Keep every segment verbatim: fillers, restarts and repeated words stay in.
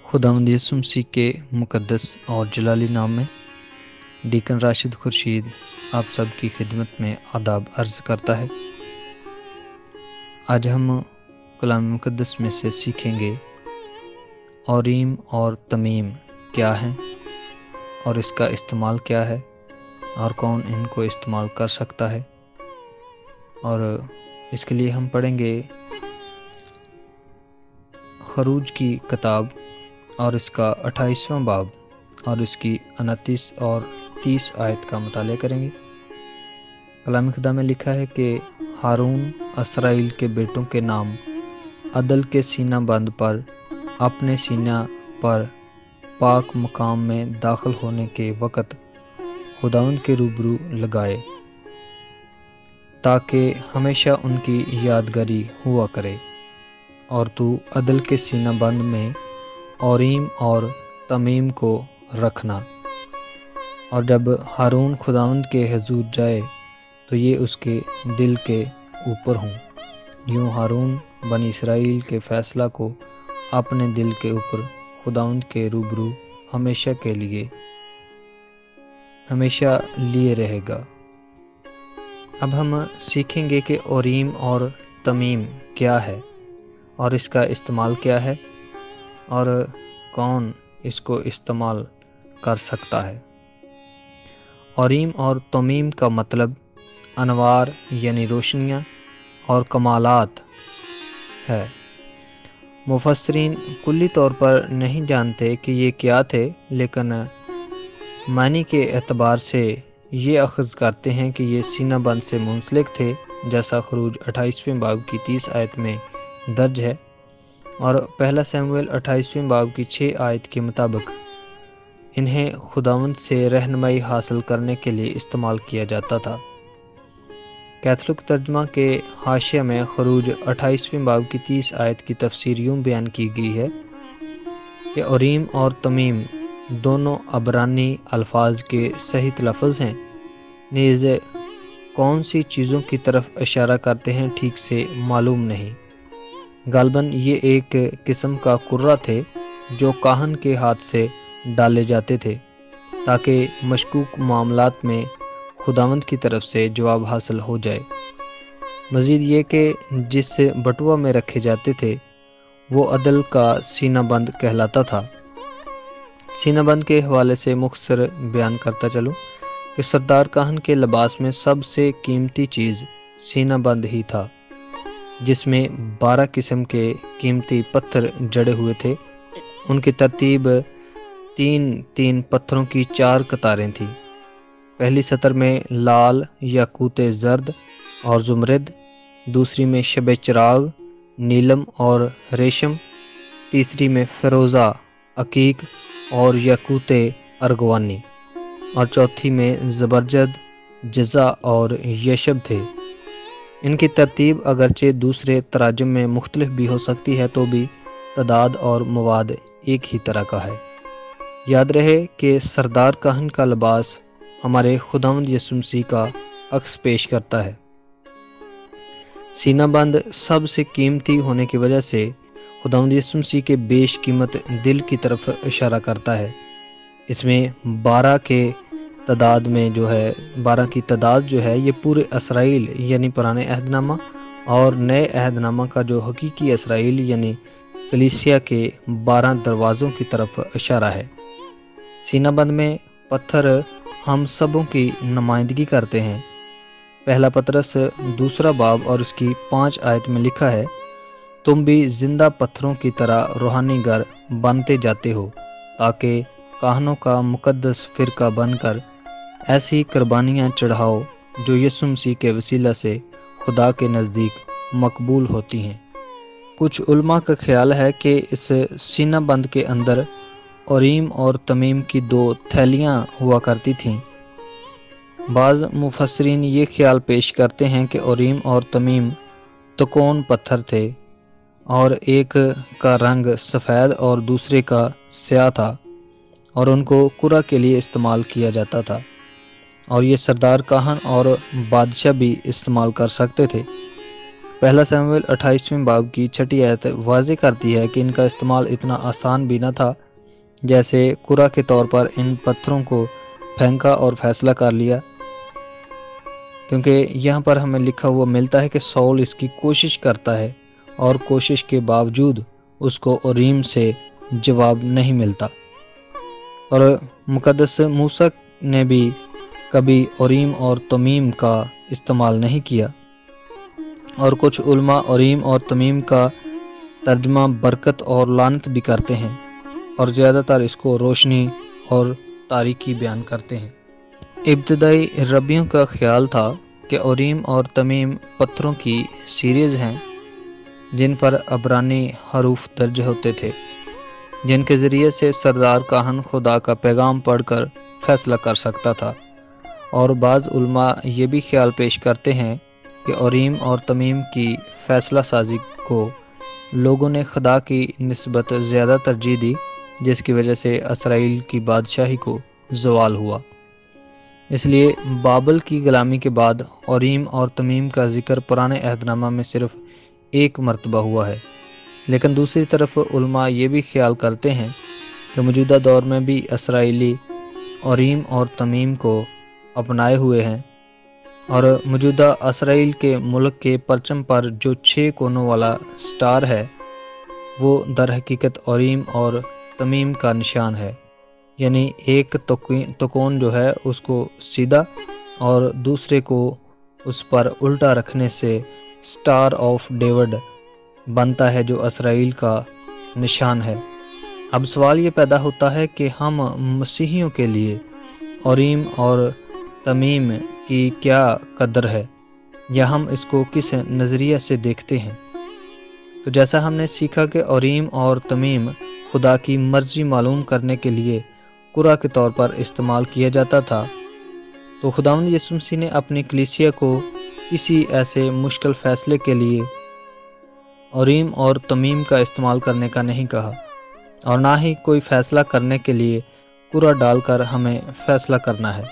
خداوند یسوع مسیح کے مقدس اور جلالی نام میں ڈیکن راشد خورشید آپ سب کی خدمت میں آداب عرض کرتا ہے۔ آج ہم کلام مقدس میں سے سیکھیں گے اوریم اور تمیم کیا ہیں اور اس کا استعمال کیا ہے اور کون ان کو استعمال کر سکتا ہے، اور اس کے لیے ہم پڑھیں گے خروج کی کتاب اور اس کا اٹھائیسواں باب اور اس کی انتیس اور تیس آیت کا مطالعہ کریں گے۔ کلام خدا میں لکھا ہے کہ ہارون اسرائیل کے بیٹوں کے نام عدل کے سینہ بند پر اپنے سینہ پر پاک مقام میں داخل ہونے کے وقت خداوند کے روبرو لگائے تاکہ ہمیشہ ان کی یادگاری ہوا کرے، اور تو عدل کے سینہ بند میں اوریم اور تمیم کو رکھنا، اور جب ہارون خداوند کے حضور جائے تو یہ اس کے دل کے اوپر ہوں۔ یوں ہارون بنی اسرائیل کے فیصلہ کو اپنے دل کے اوپر خداوند کے روبرو ہمیشہ کے لیے ہمیشہ لیے رہے گا۔ اب ہم سیکھیں گے کہ اوریم اور تمیم کیا ہے اور اس کا استعمال کیا ہے اور کون اس کو استعمال کر سکتا ہے۔ اوریم اور تمیم کا مطلب انوار یعنی روشنیاں اور کمالات ہے۔ مفسرین کلی طور پر نہیں جانتے کہ یہ کیا تھے، لیکن معنی کے اعتبار سے یہ اخذ کرتے ہیں کہ یہ سینہ بند سے منسلک تھے، جیسا خروج اٹھائیسویں باب کی تیس آیت میں درج ہے، اور پہلا سیموئیل اٹھائیسویں باب کی چھ آیت کے مطابق انہیں خداوند سے رہنمائی حاصل کرنے کے لیے استعمال کیا جاتا تھا۔ کیتھولک ترجمہ کے حاشیہ میں خروج اٹھائیسویں باب کی تیس آیت کی تفسیر یوں بیان کی گئی ہے کہ اوریم اور تمیم دونوں عبرانی الفاظ کے صحیح تلفظ ہیں، نیز کون سی چیزوں کی طرف اشارہ کرتے ہیں ٹھیک سے معلوم نہیں۔ غالباً یہ ایک قسم کا کرہ تھے جو کاہن کے ہاتھ سے ڈالے جاتے تھے تاکہ مشکوک معاملات میں خداوند کی طرف سے جواب حاصل ہو جائے۔ مزید یہ کہ جس بٹوا میں رکھے جاتے تھے وہ عدل کا سینہ بند کہلاتا تھا۔ سینہ بند کے حوالے سے مختصر بیان کرتا چلوں کہ سردار کاہن کے لباس میں سب سے قیمتی چیز سینہ بند ہی تھا، جس میں بارہ قسم کے قیمتی پتھر جڑے ہوئے تھے۔ ان کی ترتیب تین تین پتھروں کی چار قطاریں تھیں۔ پہلی سطر میں لال، یاقوت زرد اور زمرد، دوسری میں شب چراغ، نیلم اور ریشم، تیسری میں فیروزہ، عقیق اور یاقوت ارغوانی، اور چوتھی میں زبرجد، جزا اور یشب تھے۔ ان کی ترتیب اگرچہ دوسرے تراجم میں مختلف بھی ہو سکتی ہے تو بھی تعداد اور مواد ایک ہی طرح کا ہے۔ یاد رہے کہ سردار کاہن کا لباس ہمارے خداوند یسوع مسیح کا عکس پیش کرتا ہے۔ سینہ بند سب سے قیمتی ہونے کی وجہ سے خداوند یسوع مسیح کے بیش قیمت دل کی طرف اشارہ کرتا ہے۔ اس میں بارہ کے تعداد میں جو ہے بارہ کی تعداد جو ہے یہ پورے اسرائیل یعنی پرانے عہد نامہ اور نئے عہد نامہ کا جو حقیقی اسرائیل یعنی کلیسیا کے بارہ دروازوں کی طرف اشارہ ہے۔ سینہ بند میں پتھر ہم سبوں کی نمائندگی کرتے ہیں۔ پہلا پطرس دوسرا باب اور اس کی پانچ آیت میں لکھا ہے، تم بھی زندہ پتھروں کی طرح روحانی گھر بنتے جاتے ہو تاکہ کاہنوں کا مقدس فرقہ بن کر ایسی قربانیاں چڑھاؤ جو یسوع مسیح کے وسیلہ سے خدا کے نزدیک مقبول ہوتی ہیں۔ کچھ علماء کا خیال ہے کہ اس سینہ بند کے اندر اوریم اور تمیم کی دو تھیلیاں ہوا کرتی تھیں۔ بعض مفسرین یہ خیال پیش کرتے ہیں کہ اوریم اور تمیم تکون پتھر تھے، اور ایک کا رنگ سفید اور دوسرے کا سیاہ تھا، اور ان کو کرہ کے لیے استعمال کیا جاتا تھا، اور یہ سردار کاہن اور بادشاہ بھی استعمال کر سکتے تھے۔ پہلا سمویل اٹھائیسویں باب کی چھٹی آیت واضح کرتی ہے کہ ان کا استعمال اتنا آسان بھی نہ تھا، جیسے قرعہ کے طور پر ان پتھروں کو پھینکا اور فیصلہ کر لیا، کیونکہ یہاں پر ہمیں لکھا ہوا ملتا ہے کہ ساؤل اس کی کوشش کرتا ہے اور کوشش کے باوجود اس کو اوریم سے جواب نہیں ملتا، اور مقدس موسیٰ نے بھی کبھی اوریم اور تمیم کا استعمال نہیں کیا، اور کچھ علماء اوریم اور تمیم کا ترجمہ برکت اور لعنت بھی کرتے ہیں، اور زیادہ تر اس کو روشنی اور تاریکی بیان کرتے ہیں۔ ابتدائی ربیوں کا خیال تھا کہ اوریم اور تمیم پتھروں کی سیریز ہیں جن پر عبرانی حروف درج ہوتے تھے، جن کے ذریعے سے سردار کاہن خدا کا پیغام پڑھ کر فیصلہ کر سکتا تھا، اور بعض علماء یہ بھی خیال پیش کرتے ہیں کہ اوریم اور تمیم کی فیصلہ سازی کو لوگوں نے خدا کی نسبت زیادہ ترجیح دی، جس کی وجہ سے اسرائیل کی بادشاہی کو زوال ہوا۔ اس لیے بابل کی غلامی کے بعد اوریم اور تمیم کا ذکر پرانے عہد نامہ میں صرف ایک مرتبہ ہوا ہے، لیکن دوسری طرف علماء یہ بھی خیال کرتے ہیں کہ موجودہ دور میں بھی اسرائیلی اوریم اور تمیم کو اپنائے ہوئے ہیں، اور موجودہ اسرائیل کے ملک کے پرچم پر جو چھ کونوں والا سٹار ہے وہ در حقیقت اوریم اور تمیم کا نشان ہے، یعنی ایک تکون جو ہے اس کو سیدھا اور دوسرے کو اس پر الٹا رکھنے سے سٹار آف ڈیوڈ بنتا ہے جو اسرائیل کا نشان ہے۔ اب سوال یہ پیدا ہوتا ہے کہ ہم مسیحیوں کے لیے اوریم اور تمیم کی کیا قدر ہے، یا ہم اس کو کس نظریے سے دیکھتے ہیں؟ تو جیسا ہم نے سیکھا کہ اوریم اور تمیم خدا کی مرضی معلوم کرنے کے لیے قرعہ کے طور پر استعمال کیا جاتا تھا، تو خداوند یسوع مسیح نے اپنی کلیسیا کو کسی ایسے مشکل فیصلے کے لیے اوریم اور تمیم کا استعمال کرنے کا نہیں کہا، اور نہ ہی کوئی فیصلہ کرنے کے لیے قرعہ ڈال کر ہمیں فیصلہ کرنا ہے۔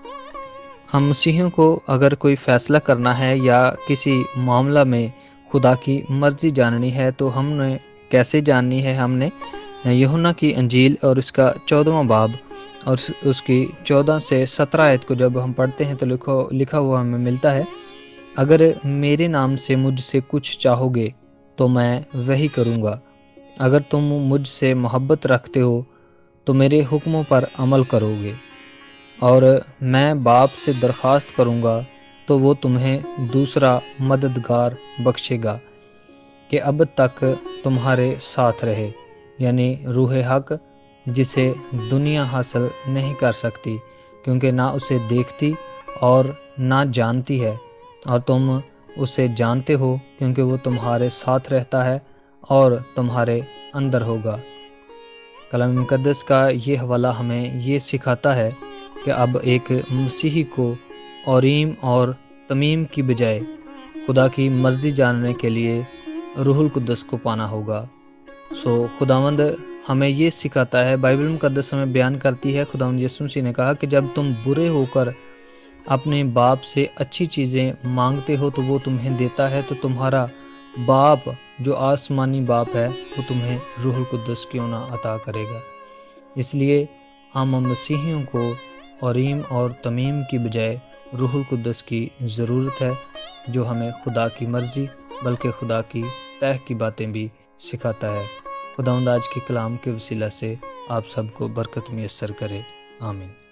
ہم مسیحیوں کو اگر کوئی فیصلہ کرنا ہے یا کسی معاملہ میں خدا کی مرضی جاننی ہے تو ہم نے کیسے جاننی ہے؟ ہم نے یوحنا کی انجیل اور اس کا چودھواں باب اور اس کی چودہ سے سترہ آیت کو جب ہم پڑھتے ہیں تو لکھو لکھا ہوا ہمیں ملتا ہے، اگر میرے نام سے مجھ سے کچھ چاہو گے تو میں وہی کروں گا، اگر تم مجھ سے محبت رکھتے ہو تو میرے حکموں پر عمل کرو گے، اور میں باپ سے درخواست کروں گا تو وہ تمہیں دوسرا مددگار بخشے گا کہ اب تک تمہارے ساتھ رہے، یعنی روح حق، جسے دنیا حاصل نہیں کر سکتی کیونکہ نہ اسے دیکھتی اور نہ جانتی ہے، اور تم اسے جانتے ہو کیونکہ وہ تمہارے ساتھ رہتا ہے اور تمہارے اندر ہوگا۔ کلام مقدس کا یہ حوالہ ہمیں یہ سکھاتا ہے کہ اب ایک مسیحی کو اوریم اور تمیم کی بجائے خدا کی مرضی جاننے کے لیے روح القدس کو پانا ہوگا۔ سو خداوند ہمیں یہ سکھاتا ہے، بائبل مقدس ہمیں بیان کرتی ہے، خداوند یسوع مسیح نے کہا کہ جب تم برے ہو کر اپنے باپ سے اچھی چیزیں مانگتے ہو تو وہ تمہیں دیتا ہے، تو تمہارا باپ جو آسمانی باپ ہے وہ تمہیں روح القدس کیوں نہ عطا کرے گا۔ اس لیے ہم مسیحیوں کو اوریم اور تمیم کی بجائے روح القدس کی ضرورت ہے، جو ہمیں خدا کی مرضی بلکہ خدا کی طے کی باتیں بھی سکھاتا ہے۔ خداوند آج کے کلام کے وسیلہ سے آپ سب کو برکت میسر کرے، آمین۔